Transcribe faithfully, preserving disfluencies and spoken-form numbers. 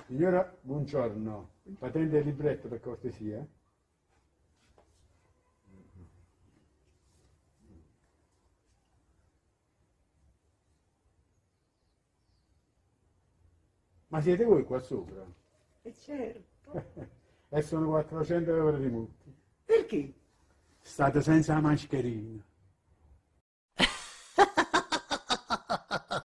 Signora, buongiorno. Patente e libretto per cortesia? Ma siete voi qua sopra? E certo. E sono quattrocento euro di multa. Perché? State senza la mascherina.